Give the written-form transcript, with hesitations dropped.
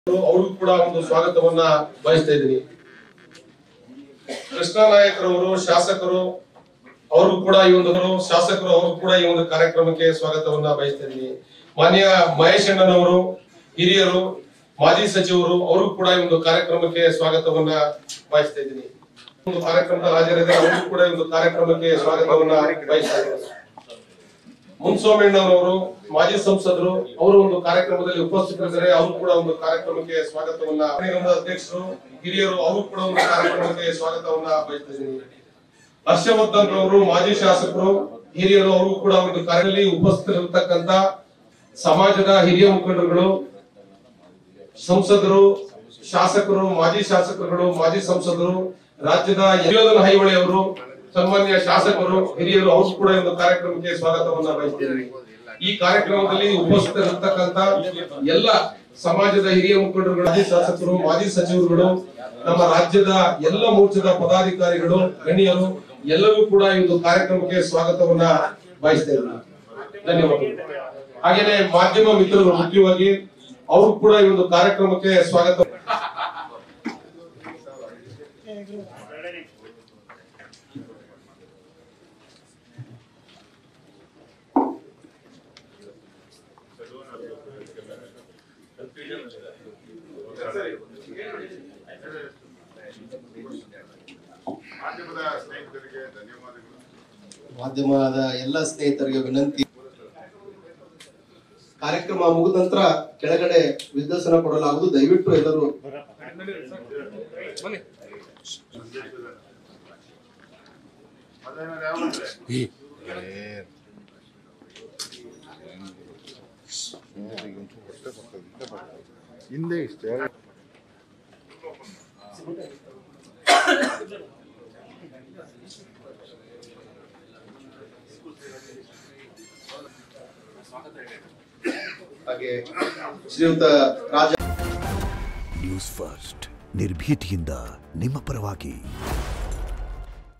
ಅವ್ರಿಗೂ ಕೂಡ ಒಂದು ಸ್ವಾಗತವನ್ನ ಬಯಸ್ತಾ ಇದ್ದೀನಿ. ಕೃಷ್ಣ ನಾಯಕರವರು ಶಾಸಕರು ಅವರು ಕೂಡ ಈ ಒಂದು ಕಾರ್ಯಕ್ರಮಕ್ಕೆ ಸ್ವಾಗತವನ್ನ ಬಯಸ್ತಾ ಇದ್ದೀನಿ. ಮಾನ್ಯ ಮಹೇಶ್ ಅಣ್ಣನವರು ಹಿರಿಯರು ಮಾಜಿ ಸಚಿವರು ಅವರು ಕೂಡ ಈ ಒಂದು ಕಾರ್ಯಕ್ರಮಕ್ಕೆ ಸ್ವಾಗತವನ್ನ ಬಯಸ್ತಾ ಇದ್ದೀನಿ. ಒಂದು ಕಾರ್ಯಕ್ರಮದ ಹಾಜರಿದೆ ಅವರು ಕೂಡ ಈ ಒಂದು ಕಾರ್ಯಕ್ರಮಕ್ಕೆ ಸ್ವಾಗತವನ್ನ ಬಯಸ್ತಾ ಇದ್ದೀನಿ. ಮುನ್ಸೋಮಣ್ಣನವರು ಮಾಜಿ ಸಂಸದರು ಅವರು ಒಂದು ಕಾರ್ಯಕ್ರಮದಲ್ಲಿ ಉಪಸ್ಥಿತರಿದ್ದಾರೆ. ಅವರು ಕೂಡ ಒಂದು ಕಾರ್ಯಕ್ರಮಕ್ಕೆ ಸ್ವಾಗತವನ್ನ ಅಧ್ಯಕ್ಷರು ಹಿರಿಯರು ಅವರು ಕೂಡ ಒಂದು ಕಾರ್ಯಕ್ರಮಕ್ಕೆ ಸ್ವಾಗತವನ್ನ ಬಯಸ್ತಾ ಇದ್ದೀನಿ. ಹರ್ಷವರ್ಧನ್ ಅವರು ಮಾಜಿ ಶಾಸಕರು ಹಿರಿಯರು ಅವರು ಕೂಡ ಒಂದು ಕಾರ್ಯದಲ್ಲಿ ಉಪಸ್ಥಿತರಿರತಕ್ಕಂತ ಸಮಾಜದ ಹಿರಿಯ ಮುಖಂಡರುಗಳು ಸಂಸದರು ಶಾಸಕರು ಮಾಜಿ ಶಾಸಕರುಗಳು ಮಾಜಿ ಸಂಸದರು ರಾಜ್ಯದ ಯದುವೀರ್ ಹೈಹೊಳೆ ಅವರು ಸನ್ಮಾನ್ಯ ಶಾಸಕರು ಹಿರಿಯರು ಅವರು ಕೂಡ ಒಂದು ಕಾರ್ಯಕ್ರಮಕ್ಕೆ ಸ್ವಾಗತವನ್ನ ಬಯಸ್ತಿದ್ದಾರೆ. ಈ ಕಾರ್ಯಕ್ರಮದಲ್ಲಿ ಉಪಸ್ಥಿತರಿರತಕ್ಕಂತ ಎಲ್ಲ ಸಮಾಜದ ಹಿರಿಯ ಮುಖಂಡರುಗಳು ಮಾಜಿ ಶಾಸಕರು ಮಾಜಿ ಸಚಿವರುಗಳು ನಮ್ಮ ರಾಜ್ಯದ ಎಲ್ಲ ಮೋರ್ಚಾದ ಪದಾಧಿಕಾರಿಗಳು ಗಣ್ಯರು ಎಲ್ಲರೂ ಕೂಡ ಈ ಒಂದು ಕಾರ್ಯಕ್ರಮಕ್ಕೆ ಸ್ವಾಗತವನ್ನ ಬಯಸ್ತಾ ಇದ್ದಾರೆ. ಧನ್ಯವಾದಗಳು. ಹಾಗೇನೆ ಮಾಧ್ಯಮ ಮಿತ್ರರು ಮುಖ್ಯವಾಗಿ ಅವರು ಕೂಡ ಈ ಒಂದು ಕಾರ್ಯಕ್ರಮಕ್ಕೆ ಸ್ವಾಗತ. ಮಾಧ್ಯಮದ ಎಲ್ಲ ಸ್ನೇಹಿತರಿಗೆ ವಿನಂತಿ. ಕಾರ್ಯಕ್ರಮ ಮುಗಿದ ನಂತರ ಕೆಳಗಡೆ ವಿದ್ಯಾಸನ ಕೊಡಲಾಗುವುದು. ದಯವಿಟ್ಟು ಎಲ್ಲರೂ ಹಿಂದೆ ಇಷ್ಟೇ ಹಾಗೆ ಶ್ರೀಯುತ ರಾಜ ನ್ಯೂಸ್ ಫಸ್ಟ್ ನಿರ್ಭೀತಿಯಿಂದ ನಿಮ್ಮ ಪರವಾಗಿ.